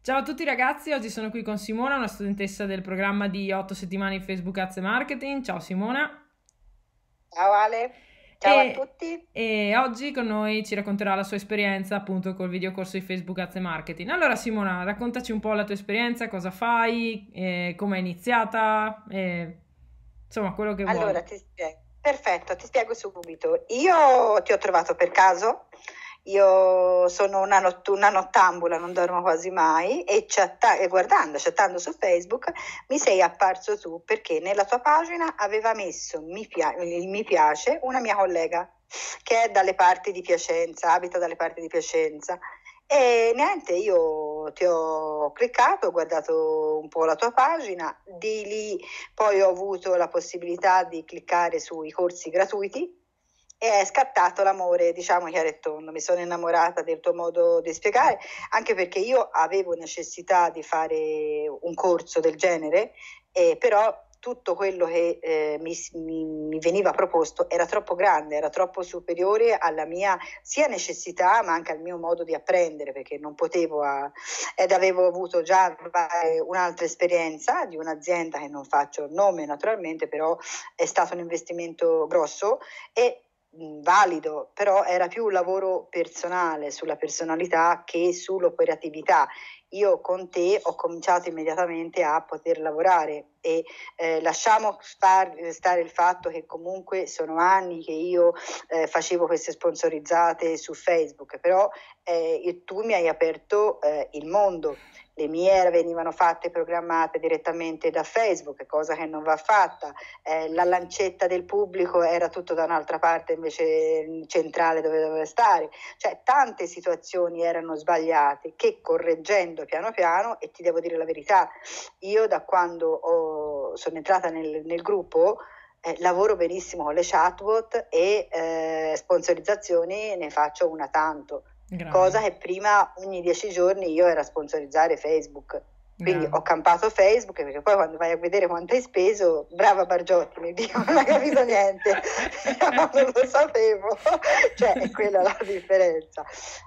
Ciao a tutti ragazzi, oggi sono qui con Simona, una studentessa del programma di 8 settimane di Facebook Ads e Marketing. Ciao Simona. Ciao Ale, ciao a E, tutti. e oggi con noi ci racconterà la sua esperienza appunto col videocorso di Facebook Ads e Marketing. Allora Simona, raccontaci un po' la tua esperienza, cosa fai, come è iniziata, insomma quello che vuoi. Allora, ti spiego. Perfetto, ti spiego subito. Io ti ho trovato per caso, io sono una nottambula, non dormo quasi mai e chattando su Facebook mi sei apparso tu perché nella tua pagina aveva messo il mi piace una mia collega che è dalle parti di Piacenza, abita dalle parti di Piacenza. E niente, io ti ho cliccato, ho guardato un po' la tua pagina, di lì poi ho avuto la possibilità di cliccare sui corsi gratuiti e è scattato l'amore, diciamo chiaro e tondo. Mi sono innamorata del tuo modo di spiegare, anche perché io avevo necessità di fare un corso del genere, però tutto quello che mi veniva proposto era troppo grande, era troppo superiore alla mia sia necessità ma anche al mio modo di apprendere, perché non potevo ed avevo avuto già un'altra esperienza di un'azienda che non faccio il nome naturalmente, però è stato un investimento grosso e valido, però era più un lavoro personale sulla personalità che sull'operatività. Io con te ho cominciato immediatamente a poter lavorare e lasciamo stare il fatto che comunque sono anni che io facevo queste sponsorizzate su Facebook, però tu mi hai aperto il mondo. Le mie venivano fatte programmate direttamente da Facebook, cosa che non va fatta. La lancetta del pubblico era tutto da un'altra parte invece centrale dove doveva stare. Cioè tante situazioni erano sbagliate che correggendo piano piano, e ti devo dire la verità, io da quando sono entrata nel gruppo lavoro benissimo con le chatbot e sponsorizzazioni ne faccio una tanto, cosa Grande, che prima ogni 10 giorni io era sponsorizzare Facebook. Quindi ho grande. campato Facebook perché poi quando vai a vedere quanto hai speso, brava Bargiotti, mi dico, non hai capito niente, io non lo sapevo, cioè è quella la differenza.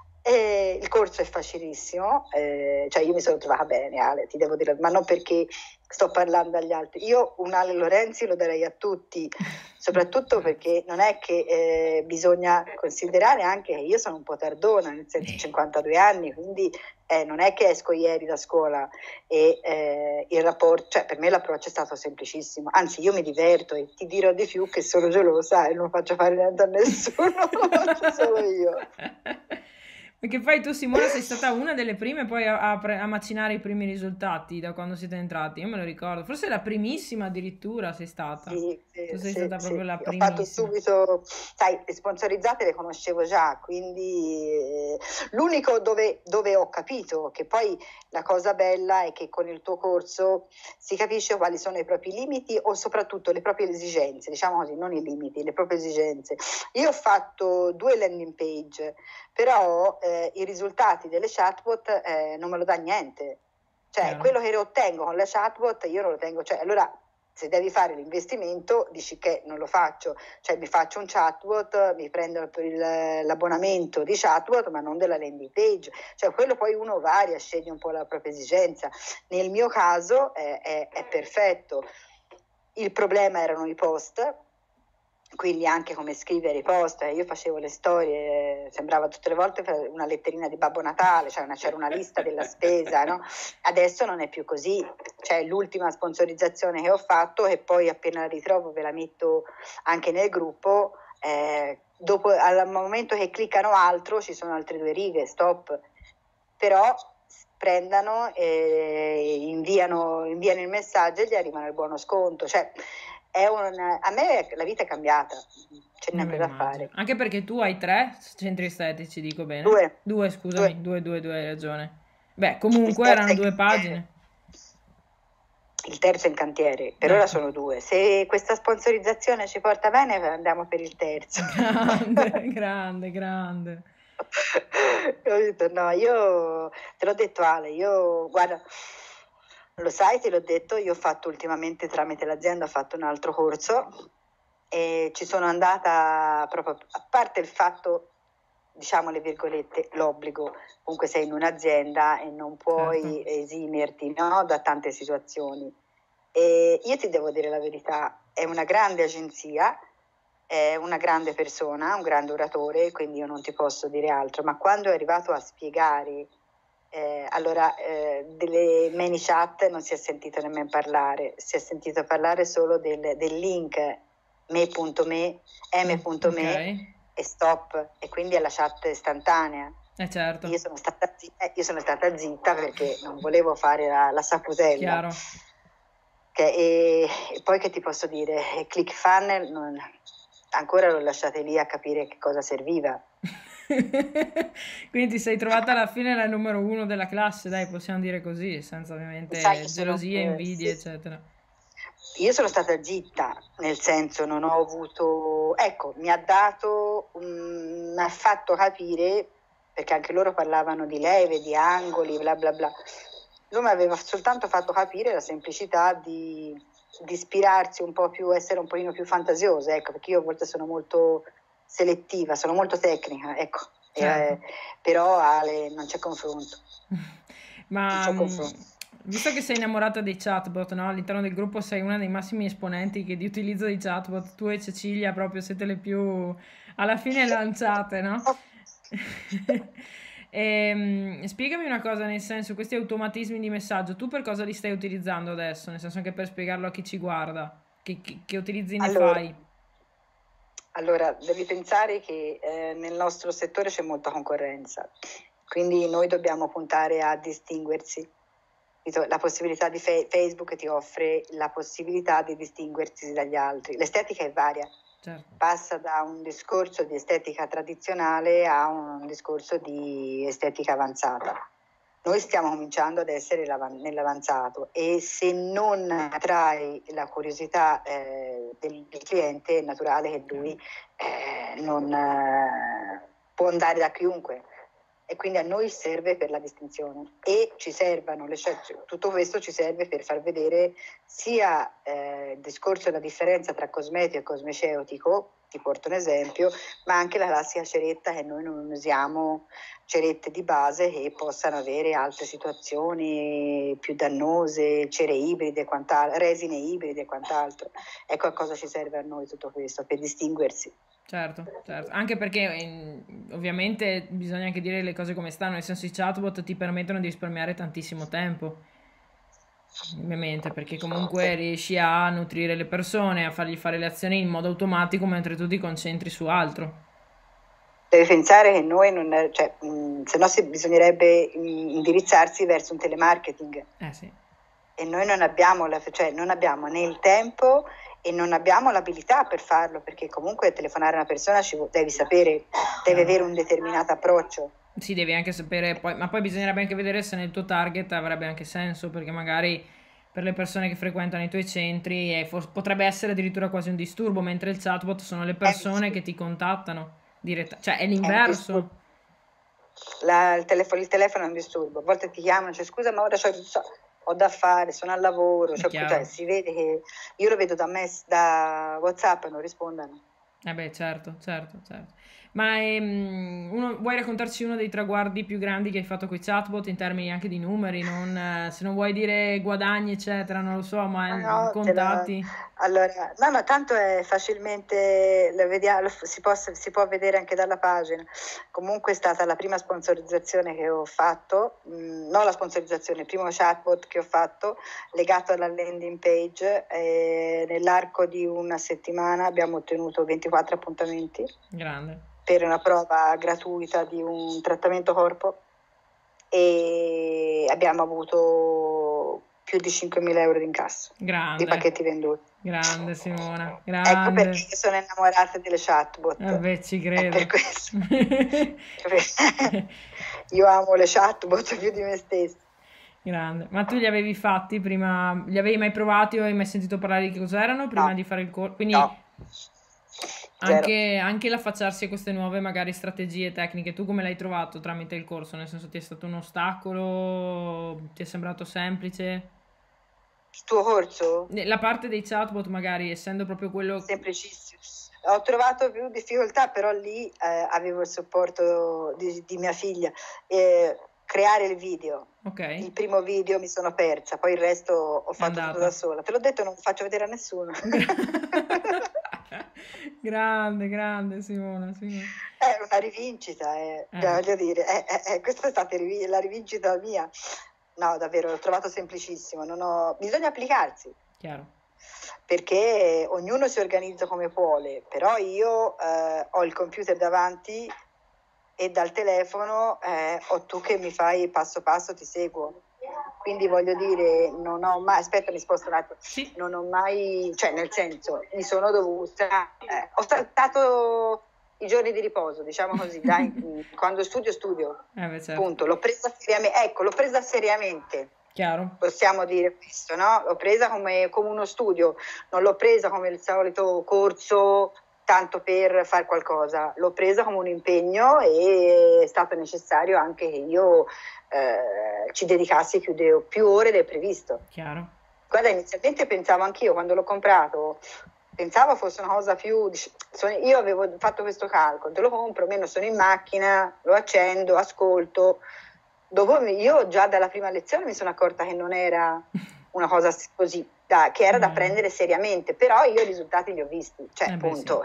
E il corso è facilissimo, cioè io mi sono trovata bene, Ale, ti devo dire, ma non perché sto parlando agli altri. Io un Ale Lorenzi lo darei a tutti, soprattutto Grazie. perché non è che bisogna considerare anche che io sono un po' tardona, nel senso 52 anni, quindi non è che esco ieri da scuola e il rapporto, cioè per me l'approccio è stato semplicissimo, anzi io mi diverto e ti dirò di più che sono gelosa e non faccio fare niente a nessuno, lo faccio solo io. Perché poi tu, Simona, sei stata una delle prime poi a macinare i primi risultati da quando siete entrati. Io me lo ricordo. Forse la primissima addirittura sei stata. Sì, Tu sì, sei sì, stata proprio sì, la sì. Ho fatto primissima. subito, sai, le sponsorizzate le conoscevo già, quindi l'unico dove ho capito che poi la cosa bella è che con il tuo corso si capisce quali sono i propri limiti o soprattutto le proprie esigenze, diciamo così, non i limiti, le proprie esigenze. Io ho fatto 2 landing page, però i risultati delle chatbot non me lo dà niente. Cioè, Chiaro? quello che ottengo con la chatbot io non lo tengo, cioè, allora se devi fare l'investimento dici che non lo faccio, cioè mi faccio un chatbot, mi prendo l'abbonamento di chatbot ma non della landing page, cioè quello poi uno varia, sceglie un po' la propria esigenza. Nel mio caso è perfetto. Il problema erano i post, quindi anche come scrivere i post, io facevo le storie, sembrava tutte le volte una letterina di Babbo Natale, cioè c'era una lista della spesa, no? Adesso non è più così, cioè l'ultima sponsorizzazione che ho fatto e poi appena la ritrovo ve la metto anche nel gruppo, dopo al momento che cliccano altro ci sono altre 2 righe, stop, però prendano e inviano il messaggio e gli arrivano il buono sconto, cioè a me la vita è cambiata, c'è Me lo niente da immagino. fare. Anche perché tu hai 3 centri estetici, dico bene? Due, Due, due. scusami, due, hai ragione. Beh, Il comunque terzo erano è in due cantiere. pagine. Il terzo è in cantiere, per ora Ecco. sono 2. Se questa sponsorizzazione ci porta bene, andiamo per il terzo. Grande, grande, grande. Capito? No, io te l'ho detto Ale, io guarda, lo sai, te l'ho detto, io ho fatto ultimamente tramite l'azienda, ho fatto un altro corso e ci sono andata proprio, a parte il fatto diciamo le virgolette, l'obbligo. Comunque sei in un'azienda e non puoi certo. esimerti, no, da tante situazioni. E io ti devo dire la verità, è una grande agenzia, è una grande persona, un grande oratore, quindi io non ti posso dire altro, ma quando è arrivato a spiegare, allora delle many chat non si è sentito nemmeno parlare, si è sentito parlare solo del link me.me, m.me Ok, e stop, e quindi è la chat istantanea. certo, Io sono stata zitta perché non volevo fare la saputella. chiaro. E poi che ti posso dire? ClickFunnels ancora lo lasciate lì a capire che cosa serviva. Quindi ti sei trovata alla fine la numero uno della classe, dai, possiamo dire così, senza Sai, ovviamente gelosie, invidie, eccetera. io sono stata zitta, nel senso non ho avuto, ecco, mi ha fatto capire, perché anche loro parlavano di leve, di angoli, bla bla bla. Lui mi aveva soltanto fatto capire la semplicità di ispirarsi un po' più, essere un pochino più fantasiosa, ecco, perché io a volte sono molto selettiva, sono molto tecnica, ecco, Certo. però Ale, non c'è confronto, non Ma c'è confronto. visto che sei innamorata dei chatbot, no? All'interno del gruppo sei una dei massimi esponenti di utilizzo di chatbot, tu e Cecilia proprio siete le più alla fine lanciate, no? Spiegami una cosa, nel senso, questi automatismi di messaggio, tu per cosa li stai utilizzando adesso? Nel senso anche per spiegarlo a chi ci guarda, che utilizzi ne Allora, fai? Allora, devi pensare che nel nostro settore c'è molta concorrenza, quindi noi dobbiamo puntare a distinguersi. La possibilità di Facebook ti offre la possibilità di distinguersi dagli altri. L'estetica è varia, Certo, passa da un discorso di estetica tradizionale a un discorso di estetica avanzata. Noi stiamo cominciando ad essere nell'avanzato e se non attrai la curiosità del cliente è naturale che chiaro. lui non può andare da chiunque, e quindi a noi serve per la distinzione e ci servono tutto questo ci serve per far vedere sia il discorso della differenza tra cosmetico e cosmeceutico, ti porto un esempio, ma anche la classica ceretta, che noi non usiamo cerette di base che possano avere altre situazioni più dannose, cere ibride, resine ibride e quant'altro. Ecco a cosa ci serve a noi tutto questo, per distinguersi. Certo, certo. Anche perché ovviamente bisogna anche dire le cose come stanno, nel senso i chatbot ti permettono di risparmiare tantissimo tempo, ovviamente, perché comunque riesci a nutrire le persone, a fargli fare le azioni in modo automatico mentre tu ti concentri su altro. Devi pensare che noi non, cioè, se no bisognerebbe indirizzarsi verso un telemarketing Eh sì, e noi non abbiamo, cioè, non abbiamo né il tempo e non abbiamo l'abilità per farlo, perché comunque telefonare a una persona devi sapere, devi chiaro. avere un determinato approccio. Sì, devi anche sapere, ma poi bisognerebbe anche vedere se nel tuo target avrebbe anche senso, perché magari per le persone che frequentano i tuoi centri potrebbe essere addirittura quasi un disturbo, mentre il chatbot sono le È un persone che disturbo. ti contattano cioè è È un disturbo. l'inverso. Il telefono è un disturbo, a volte ti chiamano, cioè, scusa, ma ora ho da fare, sono al lavoro, È cioè, chiaro. si vede che io lo vedo da WhatsApp, non rispondono. Eh beh, certo, certo, certo. Ma vuoi raccontarci uno dei traguardi più grandi che hai fatto con i chatbot in termini anche di numeri? Se non vuoi dire guadagni, eccetera, non lo so, ma No, contatti? allora, no, no, tanto è facilmente, si può vedere anche dalla pagina. Comunque è stata la prima sponsorizzazione che ho fatto, non la sponsorizzazione, il primo chatbot che ho fatto legato alla landing page. Nell'arco di una settimana abbiamo ottenuto 24 appuntamenti Grande, per una prova gratuita di un trattamento corpo e abbiamo avuto più di 5.000 euro di incasso di grande, pacchetti venduti. grande Simona, Ecco perché grande. io sono innamorata delle chatbot, Vabbè, ci è per credo. questo. Io amo le chatbot più di me stessa. Grande. Ma tu li avevi fatti prima, li avevi mai provati o hai mai sentito parlare di che cos'erano prima No, di fare il corso? no, Quindi zero. anche l'affacciarsi a queste nuove magari strategie tecniche, tu come l'hai trovato tramite il corso? Nel senso ti è stato un ostacolo? Ti è sembrato semplice? Il tuo corso? La parte dei chatbot, magari, essendo proprio quello... Semplicissimo. Ho trovato più difficoltà, però lì avevo il supporto di mia figlia. Creare il video. Ok, Il primo video mi sono persa, poi il resto ho è fatto tutto andata. da sola. Te l'ho detto, non lo faccio vedere a nessuno. Grande, grande Simona, Simona. È una rivincita, voglio dire, questa è stata la rivincita mia. No, davvero, l'ho trovato semplicissimo. Bisogna applicarsi, Chiaro. perché ognuno si organizza come vuole, però io ho il computer davanti e dal telefono ho tu che mi fai passo passo, ti seguo. Quindi voglio dire, non ho mai, aspetta, mi sposto un attimo, Sì. non ho mai, cioè nel senso, mi sono dovuta, ho saltato i giorni di riposo, diciamo così, dai, quando studio, Beh, certo. punto, l'ho presa seriamente, ecco, l'ho presa seriamente. Chiaro. Possiamo dire questo, no? L'ho presa come uno studio, non l'ho presa come il solito corso tanto per fare qualcosa, l'ho presa come un impegno e è stato necessario anche che io ci dedicassi più ore del previsto. Chiaro. Guarda, inizialmente pensavo anch'io, quando l'ho comprato, pensavo fosse una cosa più... Io avevo fatto questo calcolo, te lo compro, almeno sono in macchina, lo accendo, ascolto. Dopo io già dalla prima lezione mi sono accorta che non era una cosa così, che era da prendere seriamente, però io i risultati li ho visti, cioè appunto.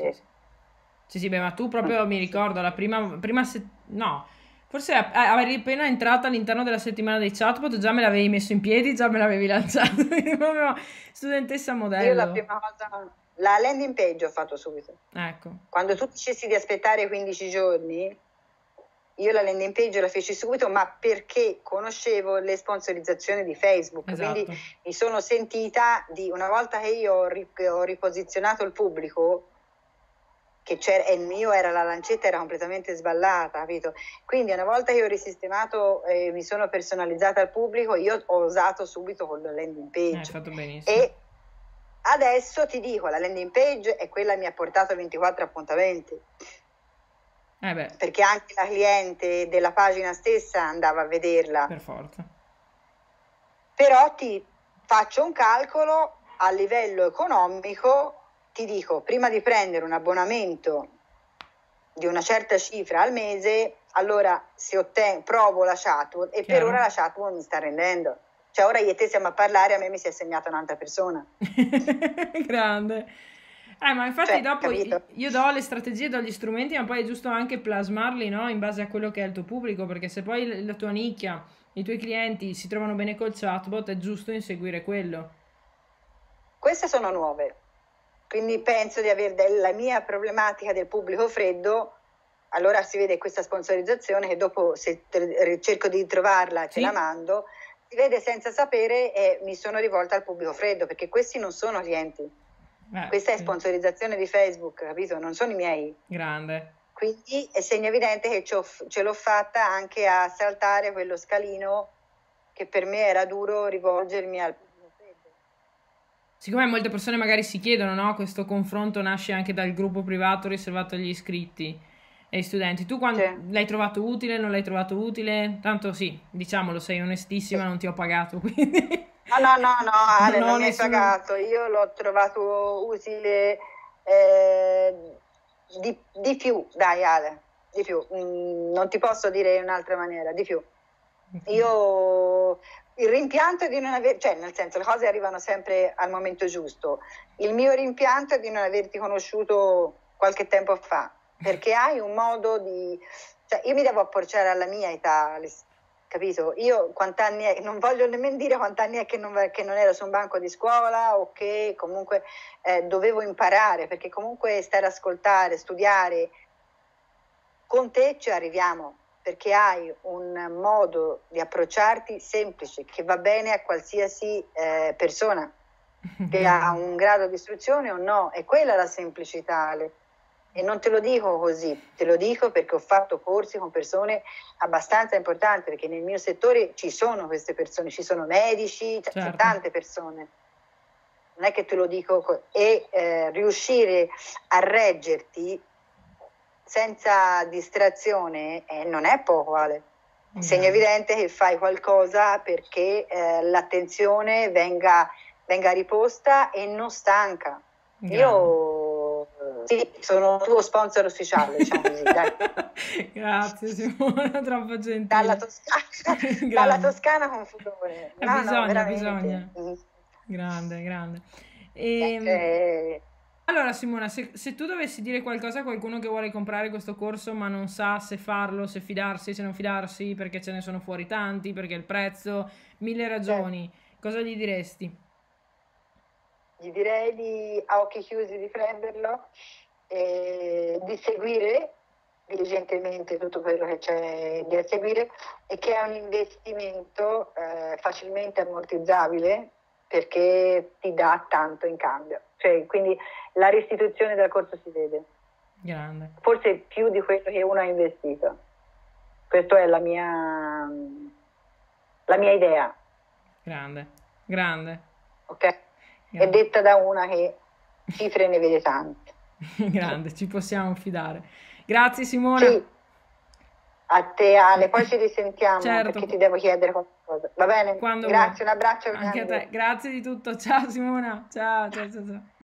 Sì, beh, ma tu proprio mi ricordo la no, forse eri appena entrata all'interno della settimana dei chatbot, già me l'avevi messo in piedi, già me l'avevi lanciato, proprio studentessa modello. Io la prima cosa, la landing page ho fatto subito. Ecco. Quando tu dicessi di aspettare 15 giorni, io la landing page la feci subito, ma perché conoscevo le sponsorizzazioni di Facebook, Esatto. Quindi mi sono sentita una volta che io ho riposizionato il pubblico, che c'era, e il mio era la lancetta, era completamente sballata, capito? Quindi una volta che ho risistemato e mi sono personalizzata al pubblico, io ho usato subito con la landing page. Hai fatto benissimo. E adesso ti dico, la landing page è quella che mi ha portato 24 appuntamenti. Perché anche la cliente della pagina stessa andava a vederla. Per forza. Però ti faccio un calcolo a livello economico, ti dico, prima di prendere un abbonamento di una certa cifra al mese, allora provo la chatbot e per ora la chatbot mi sta rendendo. Cioè ora io e te siamo a parlare, a me mi si è segnata un'altra persona. Grande. Ma infatti dopo capito? io do le strategie, do gli strumenti, ma poi è giusto anche plasmarli, no? In base a quello che è il tuo pubblico, perché se poi la tua nicchia, i tuoi clienti si trovano bene col chatbot, è giusto inseguire quello. Queste sono nuove, quindi penso di avere la mia problematica del pubblico freddo. Allora si vede questa sponsorizzazione che dopo, se cerco di trovarla, ce la mando, si vede senza sapere e mi sono rivolta al pubblico freddo, perché questi non sono clienti. Questa è sponsorizzazione di Facebook, capito? Non sono i miei. Grande. Quindi è segno evidente che ce l'ho fatta anche a saltare quello scalino che per me era duro rivolgermi al pubblico freddo. Siccome molte persone magari si chiedono, no? Questo confronto nasce anche dal gruppo privato riservato agli iscritti e agli studenti. Tu l'hai trovato utile, non l'hai trovato utile? Tanto sì, diciamolo, sei onestissima, non ti ho pagato, quindi... No, Ale, non mi hai pagato, io l'ho trovato utile di più, dai Ale, di più, non ti posso dire in un'altra maniera, di più. Io il rimpianto è di non aver, cioè nel senso le cose arrivano sempre al momento giusto, il mio rimpianto è di non averti conosciuto qualche tempo fa, perché hai un modo di, cioè io mi devo approcciare alla mia età, capito? Io quant'anni è, non voglio nemmeno dire quant'anni è che non ero su un banco di scuola o che comunque dovevo imparare, perché comunque stare a ascoltare, studiare, con te ci arriviamo, perché hai un modo di approcciarti semplice, che va bene a qualsiasi persona, che ha un grado di istruzione o no, è quella la semplicità. E non te lo dico così, te lo dico perché ho fatto corsi con persone abbastanza importanti, perché nel mio settore ci sono queste persone, ci sono medici, c'è tante persone. Non è che te lo dico, e riuscire a reggerti senza distrazione non è poco, Ale. segno Grande. evidente che fai qualcosa perché l'attenzione venga riposta e non stanca. Grande. Io sì, sono tuo sponsor ufficiale, diciamo così, dai. Grazie Simona, troppo Dalla gentile. Toscana, dalla Grande. Toscana con furore. No, no, Bisogna, veramente. bisogna. Grande, grande. E, Sempre allora Simona, se tu dovessi dire qualcosa a qualcuno che vuole comprare questo corso ma non sa se farlo, se fidarsi, se non fidarsi, perché ce ne sono fuori tanti, perché il prezzo, mille certo. ragioni, cosa gli diresti? Gli direi a occhi chiusi di prenderlo e di seguire diligentemente tutto quello che c'è da seguire e che è un investimento facilmente ammortizzabile perché ti dà tanto in cambio. Cioè, quindi la restituzione del corso si vede, Grande, forse più di quello che uno ha investito. Questa è la mia idea, grande, grande, ok? È grande, detta da una che cifre ne vede tante. grande, ci possiamo fidare. Grazie Simona. Sì, a te Ale, poi ci risentiamo Certo, perché ti devo chiedere qualcosa. Va bene? quando vuoi. Grazie, un abbraccio Anche a te. grande. Grazie di tutto. Ciao Simona. Ciao, ciao, ciao, ciao.